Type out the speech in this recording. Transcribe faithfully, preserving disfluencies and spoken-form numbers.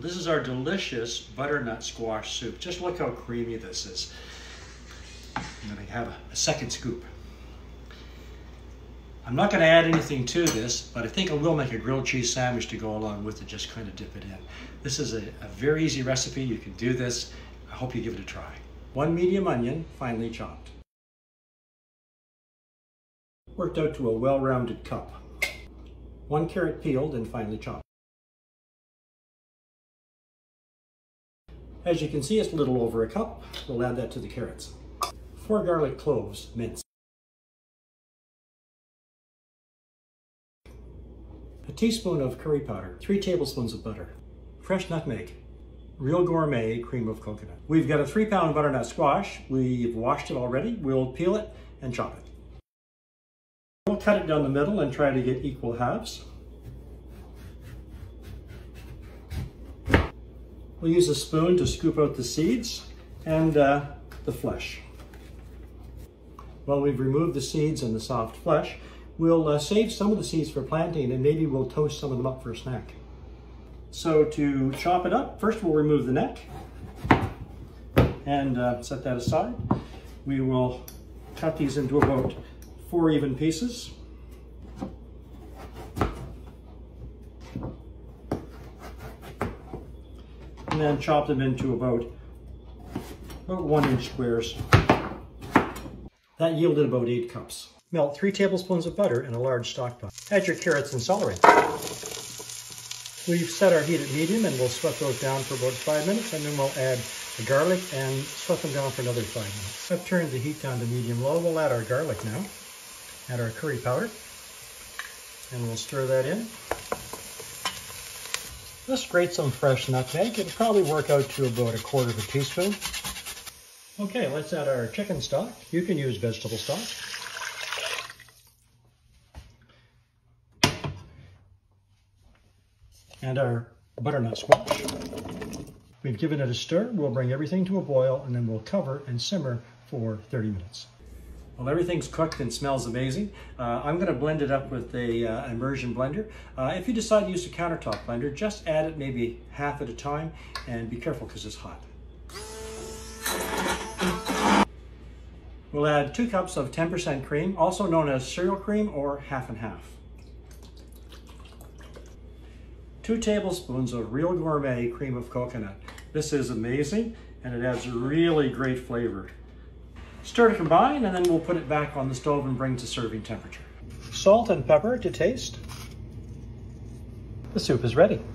This is our delicious butternut squash soup. Just look how creamy this is. I'm going to have a second scoop. I'm not going to add anything to this, but I think I will make a grilled cheese sandwich to go along with it, just kind of dip it in. This is a, a very easy recipe. You can do this. I hope you give it a try. One medium onion, finely chopped. Worked out to a well-rounded cup. One carrot peeled and finely chopped. As you can see, it's a little over a cup. We'll add that to the carrots. Four garlic cloves, minced. A teaspoon of curry powder, three tablespoons of butter, fresh nutmeg, real gourmet cream of coconut. We've got a three pound butternut squash. We've washed it already. We'll peel it and chop it. We'll cut it down the middle and try to get equal halves. We'll use a spoon to scoop out the seeds and uh, the flesh. While we've removed the seeds and the soft flesh, we'll uh, save some of the seeds for planting, and maybe we'll toast some of them up for a snack. So to chop it up, first we'll remove the neck and uh, set that aside. We will cut these into about four even pieces. And then chop them into about, about one inch squares. That yielded about eight cups. Melt three tablespoons of butter in a large stock pot. Add your carrots and celery. We've set our heat at medium and we'll sweat those down for about five minutes, and then we'll add the garlic and sweat them down for another five minutes. I've turned the heat down to medium-low. We'll add our garlic now. Add our curry powder, and we'll stir that in. Let's grate some fresh nutmeg. It'll probably work out to about a quarter of a teaspoon. Okay, let's add our chicken stock. You can use vegetable stock. And our butternut squash. We've given it a stir. We'll bring everything to a boil, and then we'll cover and simmer for thirty minutes. Well, everything's cooked and smells amazing. Uh, I'm going to blend it up with a uh, immersion blender. Uh, if you decide to use a countertop blender, just add it maybe half at a time, and be careful because it's hot. We'll add two cups of ten percent cream, also known as cereal cream or half and half. Two tablespoons of real gourmet cream of coconut. This is amazing, and it adds really great flavor. Stir to combine, and then we'll put it back on the stove and bring to serving temperature. Salt and pepper to taste. The soup is ready.